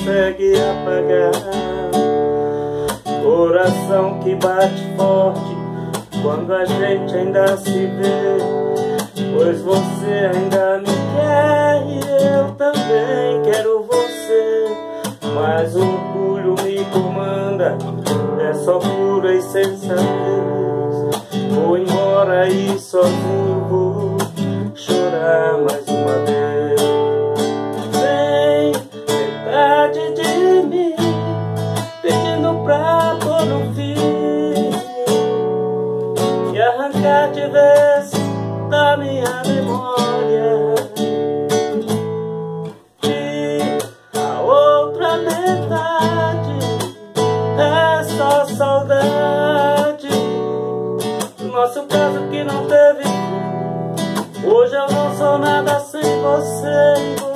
consegue apagar. Coração que bate forte quando a gente ainda se vê, pois você ainda me quer e eu também quero você. Mas o orgulho me comanda, é só pura insensatez. Vou embora e sozinho vou chorar mais uma vez. Vem, metade de mim pedindo pra pôr um fim e arrancar de vez da minha memória. E a outra metade é só saudade do nosso caso que não teve fim. Hoje eu não sou nada sem você.